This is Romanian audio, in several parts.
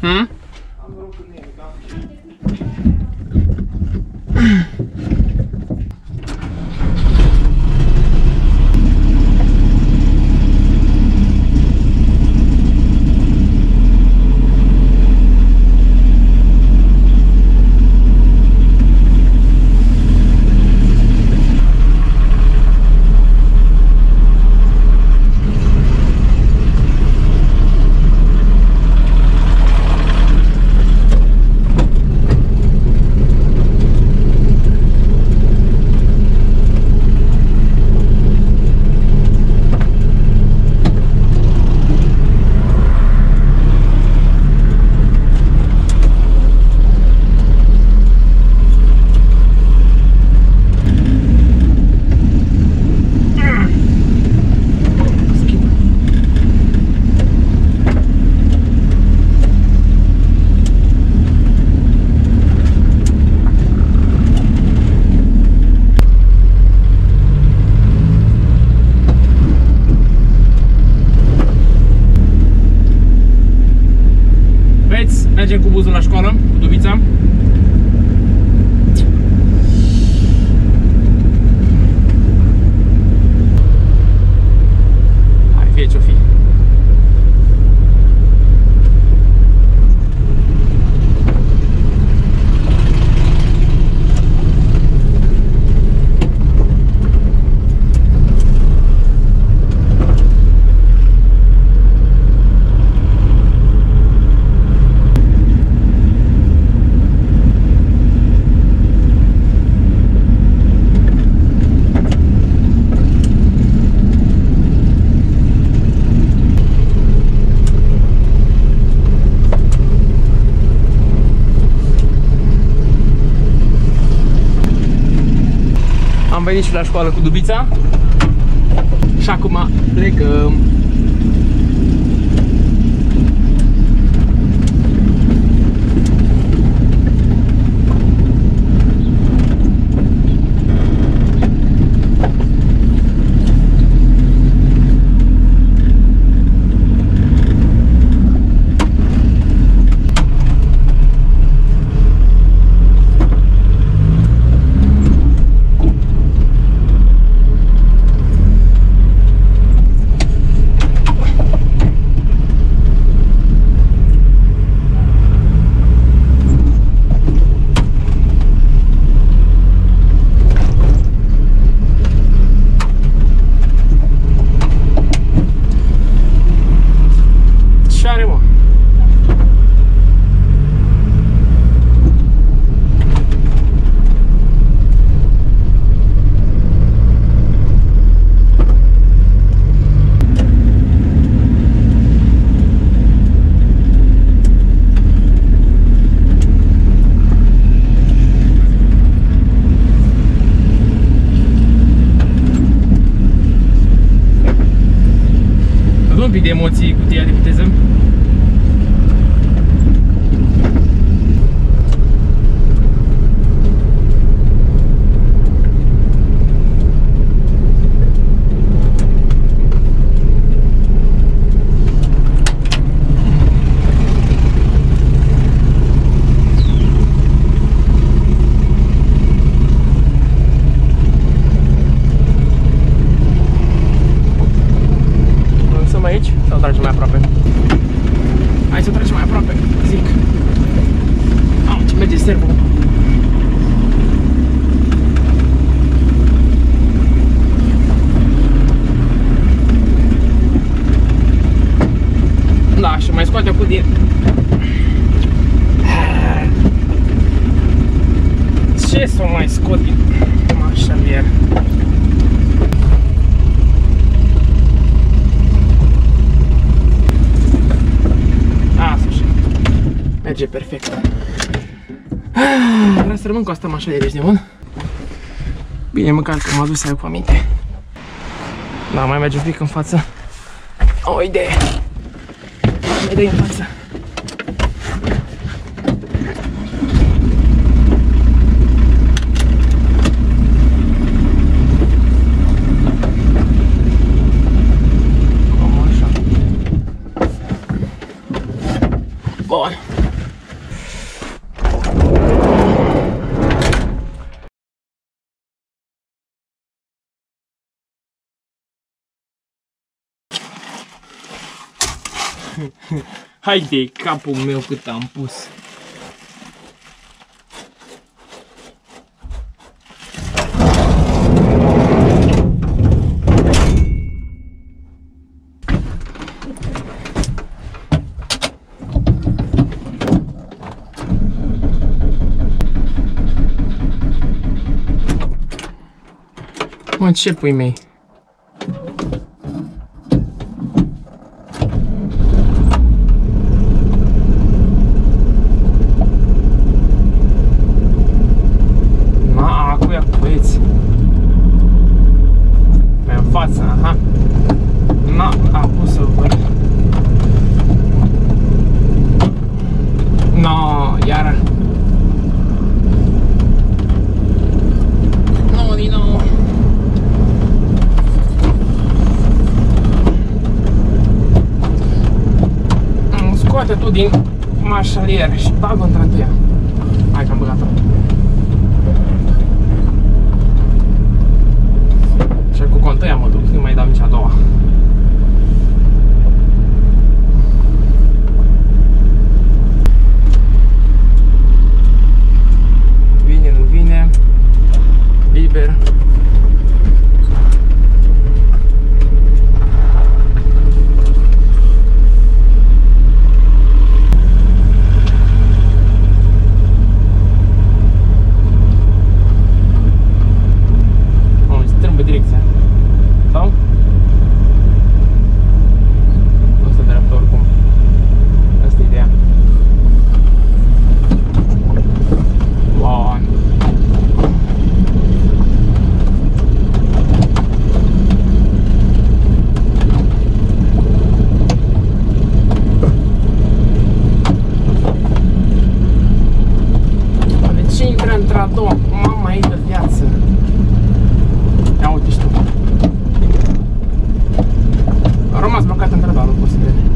Am noroc că nu e, da? Mergem cu buzul la școală, cu Dubița. Hai, fie ce-o fi. Am venit și la școală cu Dubița și acum plecăm. De emoții cutia de viteză. Aici sau tragem mai aproape? Hai să tragem mai aproape, zic. Au, ce merge servul. Da, și mai scoate acum din... Ce să mai scot din mașa iar? Merge perfect. Vreau să rămân cu asta mașa de aici de bun. Bine, măcar că m-a dus să ai cu aminte. Da, mai merge un pic în față. O idee. Mai dă-i în față. Bun. Hai de capul meu cât am pus. Mă, ce pui mei? Na, acuia cu băieți. Mai în față, aha. Na, a pus-o băi. No, iară. No, din nou. Scoate tu din mașalier și bag-o într-întâia. Hai că am băgat-o. Și cu contăia mă duc, nu mai dau nici a doua. Vine, nu vine. Liber. Mama ei de viață. Ia uite și tu. A rămas blocat între doar, nu pot să vede.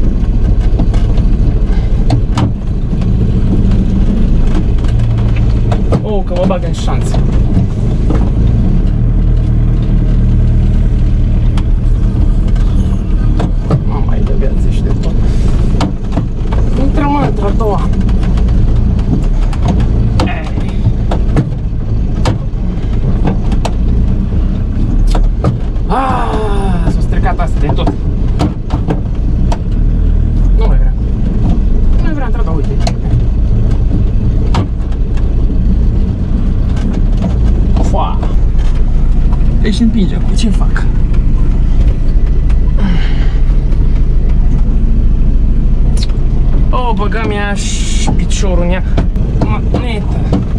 Oh, că mă bag în șanțe. Mama ei de viață și de tot. Intră mă într-a doua. S-a stricat asta de tot. Nu mai vrea. Nu mai vrea intra, dar uite. Foa. Deci împinge acum, ce fac? O, băga mi-a și piciorul în ea. Magnetă.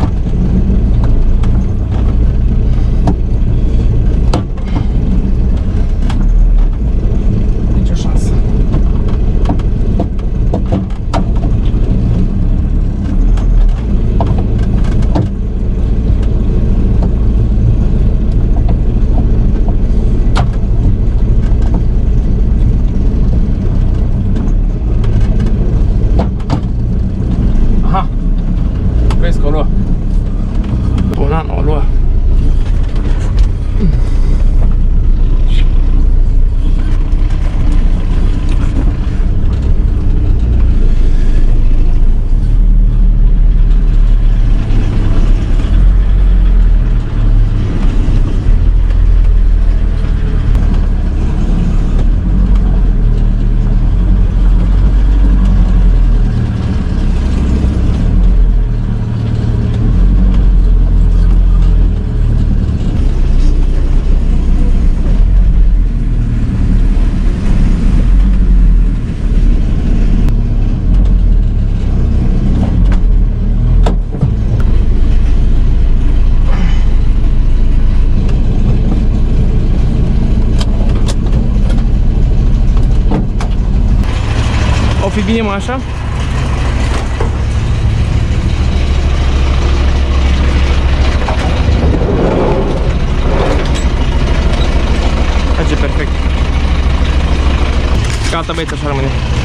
Vezi că o lua. Un an o lua. O fi bine, mă, așa? Merge perfect. Gata, băieți, așa rămâne.